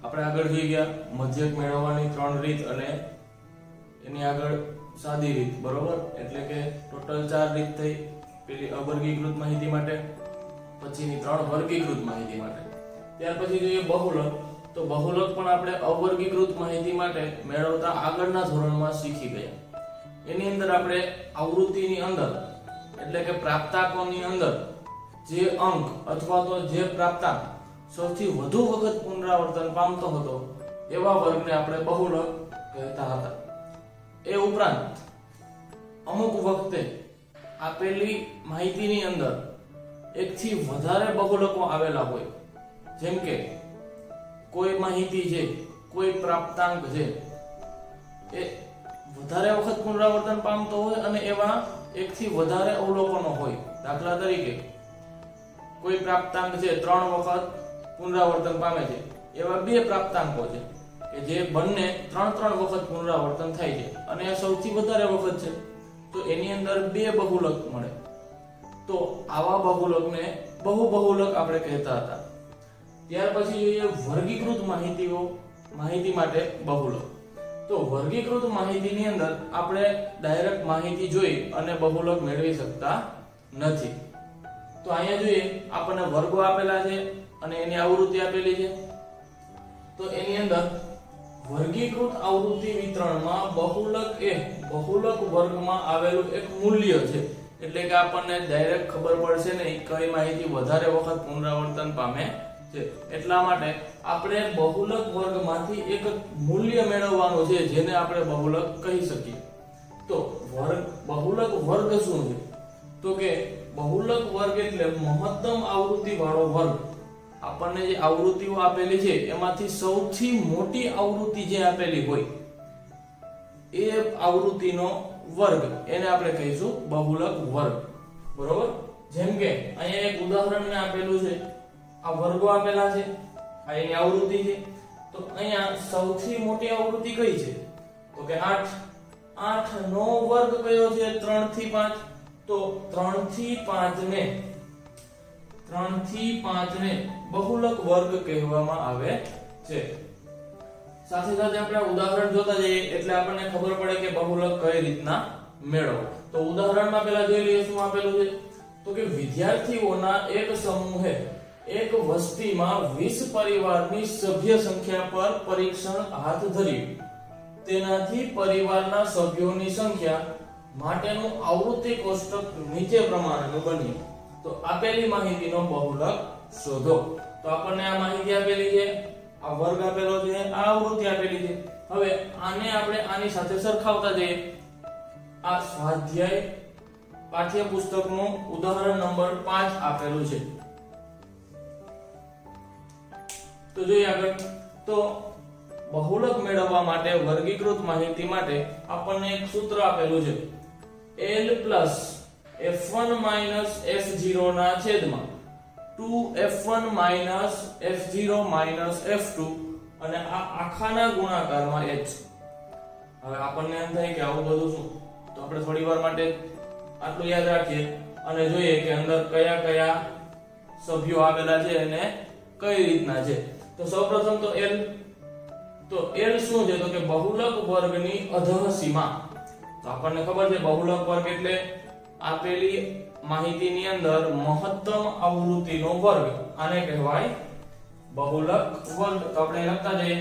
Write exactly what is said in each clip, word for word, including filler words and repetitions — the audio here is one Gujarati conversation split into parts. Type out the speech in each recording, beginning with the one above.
આપણે આગળ જોઈ ગયા મધ્યક મેળવવાની ત્રણ રીત અને એની આગળ સાદી રીત, બરોબર? એટલે કે ટોટલ ચાર રીત થઈ. પેલી અવર્ગીકૃત માહિતી માટે, પછીની ત્રણ વર્ગીકૃત માહિતી માટે. ત્યાર પછી જોઈએ બહુલક. તો બહુલક પણ આપણે અવર્ગીકૃત માહિતી માટે મેળવતા આગળના ધોરણમાં શીખી ગયા. એની અંદર આપણે આવૃત્તિની અંદર એટલે કે પ્રાપ્તાંકોની અંદર જે અંક અથવા તો જે પ્રાપ્તાંક સૌથી વધુ વખત પુનરાવર્તન પામતો હતો એવા વર્ગને આપણે બહુલક કહેતા હતા. એ ઉપરાંત અમુક વખતે આપેલી માહિતીની અંદર એકથી વધારે બહુલકો આવેલા હોય, જેમ કે કોઈ માહિતી છે, કોઈ પ્રાપ્તાંક છે એ વધારે વખત પુનરાવર્તન પામતો હોય અને એવા એકથી વધારે અવલોકનો હોય. દાખલા તરીકે કોઈ પ્રાપ્તાંક છે ત્રણ વખત પુનરાવર્તન પામે છે, એવા બે પ્રાપ્તાંકો છે કે જે બંને ત્રણ ત્રણ વખત પુનરાવર્તન થાય છે અને એ સૌથી વધારે વખત છે, તો એની અંદર બે બહુલક મળે. તો આવા બહુલકને બહુ બહુલક આપણે કહેતા હતા. ત્યાર પછી જોઈએ વર્ગીકૃત માહિતીઓ માહિતી માટે બહુલક. તો વર્ગીકૃત માહિતીની અંદર આપણે ડાયરેક્ટ માહિતી જોઈ અને બહુલક મેળવી શકતા નથી. તો અહીંયા જોઈએ આપણને વર્ગો આપેલા છે અને એની આવૃત્તિ આપેલી છે. તો એની અંદર વર્ગીકૃત આવૃત્તિ વિતરણમાં બહુલક એ બહુલક વર્ગમાં આવેલું એક મૂલ્ય છે. એટલે કે આપણને ડાયરેક્ટ ખબર પડશે નહીં કઈ માહિતી વધારે વખત પુનરાવર્તન પામે છે. એટલા માટે આપણે બહુલક વર્ગમાંથી એક મૂલ્ય મેળવવાનું છે જેને આપણે બહુલક કહી શકીએ. તો વર્ગ બહુલક વર્ગ શું છે? તો કે બહુલક વર્ગ એટલે મહત્તમ આવૃત્તિ વાળો વર્ગ. આપણને જે આવૃત્તિઓ આપેલી છે એમાંથી સૌથી મોટી આવૃત્તિ જે આપેલી હોય એ આવૃત્તિનો વર્ગ, એને આપણે કહીશું બહુલક વર્ગ, બરોબર? જેમ કે અહીંયા એક ઉદાહરણ મેં આપેલું છે, આ વર્ગો આપેલા છે, આ એની આવૃત્તિ છે. તો અહીંયા સૌથી મોટી આવૃત્તિ કઈ છે? તો કે આઠ. આઠ નો વર્ગ કયો છે? ત્રણ થી પાંચ. તો ત્રણ થી પાંચ ને ત્રણ થી પાંચ ને બહુલક વર્ગ કહેવામાં આવે છે. સાથે સાથે આપણે ઉદાહરણ જોતા જઈએ એટલે આપણને ખબર પડે કે બહુલક કઈ રીતના મેળવવું. તો ઉદાહરણમાં પહેલા જોઈ લઈએ શું આપેલું છે. તો કે વિદ્યાર્થીઓના એક સમૂહે એક વસ્તીમાં વીસ પરિવારની સભ્ય સંખ્યા પર પરીક્ષણ હાથ ધર્યું. તેનાથી પરિવારના સભ્યોની સંખ્યા માટેનું આવૃત્તિ કોષ્ટક નીચે પ્રમાણેનું બન્યું. તો આપેલી માહિતીનો બહુલક શોધો. તો આપણને આ માહિતી આપેલી છે, આ વર્ગ આપેલો છે, આ આવૃત્તિ આપેલી છે. હવે આને આપણે આની સાથે સરખાવતા જઈએ. આ સ્વાધ્યાય પાઠ્યપુસ્તકનું ઉદાહરણ નંબર પાંચ આપેલું છે. તો જોઈએ આગળ. તો બહુલક મેળવવા માટે વર્ગીકૃત માહિતી માટે આપણને એક સૂત્ર આપેલું છે, L plus F one minus F zero ના છેદમાં two F one minus F zero minus F two અને આ આખાના ગુણાકારમાં h. હવે આપણને એમ થાય કે આવું બધું શું, તો આપણે થોડી વાર માટે આટલું યાદ રાખીએ અને જોઈએ કે અંદર કયા કયા સભ્યો આવેલા છે અને કઈ રીતના છે. તો સૌપ્રથમ તો L. તો L શું છે? તો કે બહુલક વર્ગની અધઃસીમા. તો આપણને ખબર છે બહુલક વર્ગ એટલે આપેલી માહિતીની અંદર મહત્તમ આવૃત્તિનો વર્ગ. આને કહેવાય બહુલક વર્ગ. તો આપણે લખતા જઈએ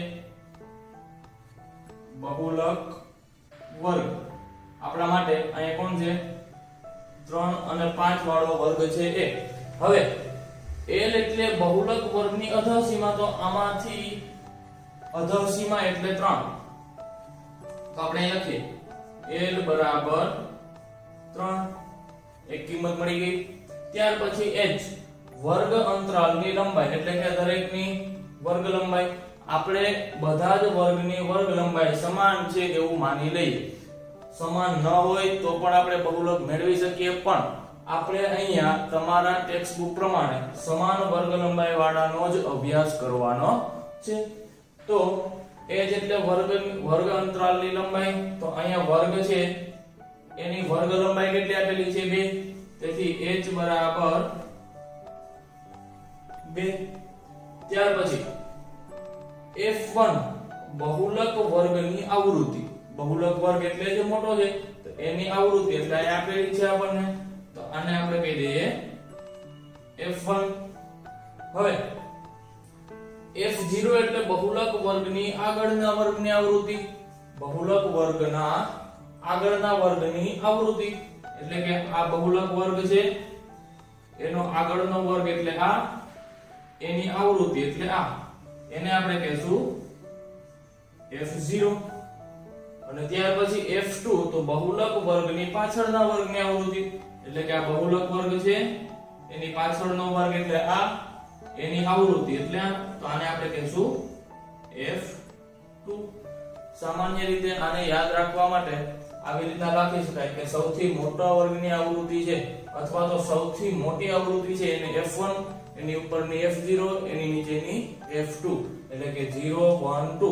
બહુલક વર્ગ. આપણા માટે અહીંયા કોણ છે? ત્રણ અને પાંચ વાળો વર્ગ છે એ. હવે L એટલે બહુલક વર્ગની અધઃસીમા. તો આમાંથી અધઃસીમા એટલે ત્રણ. તો આપણે અહીં લખીએ L બરાબર ત્રણ. એક કિંમત મળી ગઈ. ત્યાર પછી h વર્ગ અંતરાલની લંબાઈ એટલે કે દરેકની વર્ગ લંબાઈ. આપણે બધા જ વર્ગની વર્ગ લંબાઈ સમાન છે એવું માની લઈએ. સમાન ન હોય તો પણ આપણે બહુલક મેળવી શકીએ, પણ આપણે અહીંયા તમારા ટેક્સ્ટ બુક પ્રમાણે સમાન વર્ગ લંબાઈ વાળાનો જ અભ્યાસ કરવાનો છે. તો h એટલે વર્ગ વર્ગ અંતરાલની લંબાઈ. તો અહીંયા વર્ગ છે એની વર્ગ લંબાઈ કેટલી આપેલી છે? બે. તેથી h બરાબર બે. ત્યાર પછી એફ વન બહુલક વર્ગની આવૃત્તિ, બહુલક વર્ગ એટલે જે મોટો છે તો એની આવૃત્તિ એટલે આ આપેલી છે આપણને, તો આને આપણે કહી દઈએ એફ વન. હવે એફ ઝીરો એટલે બહુલક વર્ગની આગળના વર્ગની આવૃત્તિ, બહુલક વર્ગના આગળના વર્ગની આવૃત્તિ એટલે કે આ બહુલક વર્ગ છે એનો આગળનો વર્ગ એટલે આ, એની આવૃત્તિ એટલે આ, એને આપણે કહેશું એફ ઝીરો. અને ત્યાર પછી એફ ટુ તો બહુલક વર્ગની પાછળના વર્ગની આવૃત્તિ એટલે કે આ બહુલક વર્ગ છે એની પાછળનો વર્ગ એટલે આ, એની આવૃત્તિ એટલે આ, તો આને આપણે કહેશું એફ ટુ. સામાન્ય રીતે આને યાદ રાખવા માટે આવી રીતના લખી શકાય કે સૌથી મોટા વર્ગની આવૃત્તિ છે અથવા તો સૌથી મોટી આવૃત્તિ છે એને એફ વન, એની ઉપરની એફ ઝીરો, એની નીચેની એફ ટુ એટલે કે ઝીરો વન ટુ,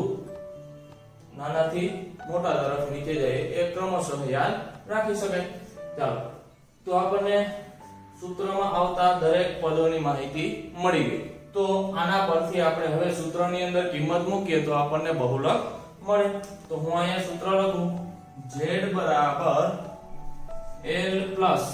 નાનાથી મોટા તરફ નીચે જાય એ ક્રમશઃ યાદ રાખી શકાય. ચાલો, તો આપણને સૂત્રમાં આવતા દરેક પદોની માહિતી મળી ગઈ. તો આના પરથી આપણે હવે સૂત્રની અંદર કિંમત મૂકીએ તો આપણને બહુલક મળે. તો હું અહીંયા સૂત્ર લખું z બરાબર l પ્લસ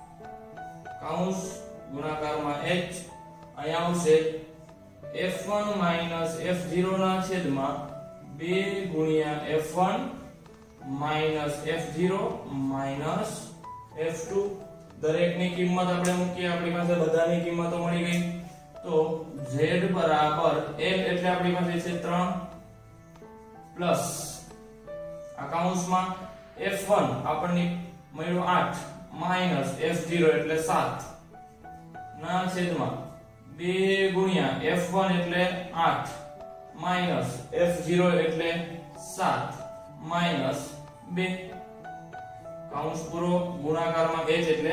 કૌંસ ગુણાકારમાં h, અહીંયા આવશે F one minus F zero ના છેદમાં બે ગુણ્યા F one minus F zero minus F two. દરેકની કિંમત આપણે મૂકીએ, આપણી પાસે બધાની કિંમતો મળી ગઈ. તો z બરાબર l એટલે આપણી પાસે છે ત્રણ પ્લસ આ કૌંસમાં એફ વન આપણને મળ્યું આઠ માઈનસ એફ ઝીરો એટલે સાત ના છેદમાં બે ગુણ્યા એફ વન એટલે આઠ માઈનસ એફ ઝીરો એટલે સાત માઈનસ બે, કૌંસ પૂરો, ગુણાકારમાં h એટલે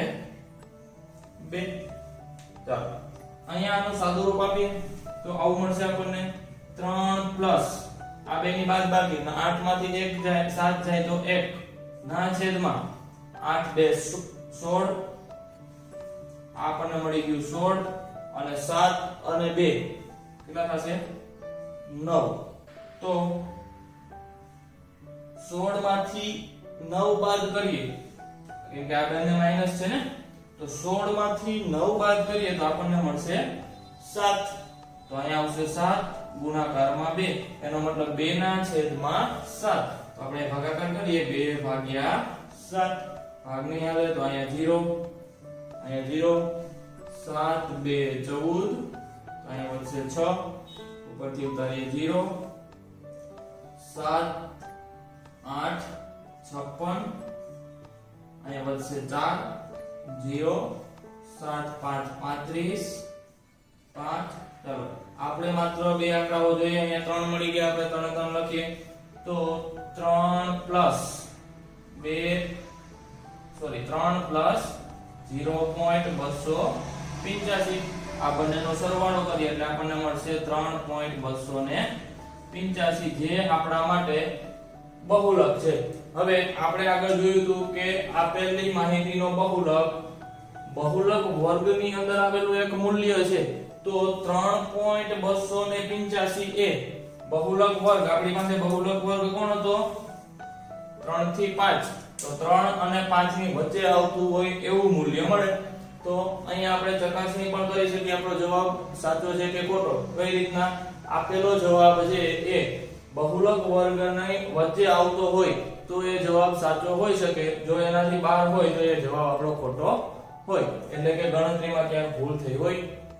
બે. ચાલો અહીંયા આનું સાદું રૂપ આપીએ તો આવું મળશે આપણને ત્રણ પ્લસ આ બે ની બાદબાકી, આઠ માંથી એક જાય સાત જાય તો એક ના છેદમાં આઠ બે સોળ, આપણને મળી ગયું સોળ અને સાત અને બે કેટલા થશે નવ. તો સોળ માંથી નવ બાદ કરીએ કેમ કે આ બંને માઈનસ છે ને, તો સોળ માંથી નવ બાદ કરીએ તો આપણને મળશે સાત. તો અહીંયા આવશે સાત ગુણાકારમાં બે, એનો મતલબ બે ના છેદમાં સાત. તો આપણે ભાગાકાર કરીએ બે ભાગ્યા સાત, ભાગ નહીં આવે તો અહીંયા ઝીરો, અહીંયા ઝીરો, સાત બે ચૌદ, અહીંયા વધશે છ, ઉપરથી ઉતારીએ ઝીરો, સાત આઠ છપ્પન, અહીંયા વધશે ચાર, ઝીરો, સાત પાંચ પાંત્રીસ, પાંચ. ચાલો આપણે માત્ર બે આંકડાઓ જોઈએ, અહીંયા ત્રણ મળી ગયા, આપણે ત્રણ ત્રણ લખીએ તો ત્રણ પ્લસ બે સોરી ત્રણ પ્લસ ઝીરો પોઈન્ટ બસો પિંચાસી, આ બંનેનો સરવાળો કરીએ એટલે આપણને મળશે ત્રણ પોઈન્ટ બસો ને પિંચાસી, જે આપણા માટે બહુલક છે. હવે આપણે આગળ જોયું હતું કે આપેલી માહિતીનો બહુલક બહુલક વર્ગની અંદર આવેલું એક મૂલ્ય છે, તો ત્રણ પોઈન્ટ બસો ને પિંચાસી એ બહુલક વર્ગ, આપણી પાસે બહુલક વર્ગ કોણ હતો ત્રણ થી પાંચ, તો ત્રણ અને પાંચ ની વચ્ચે આવતું હોય એવું મૂલ્ય મળે. તો અહીંયા આપણે ચકાસણી પણ કરી શકીએ આપણો જવાબ સાચો છે કે ખોટો. કઈ રીતના? આપેલો જવાબ છે એ બહુલક વર્ગની વચ્ચે આવતો હોય તો એ જવાબ સાચો હોઈ શકે, જો એનાથી બહાર હોય તો એ જવાબ આપણો ખોટો હોય, એટલે કે ગણતરીમાં ક્યાંક ભૂલ થઈ હોય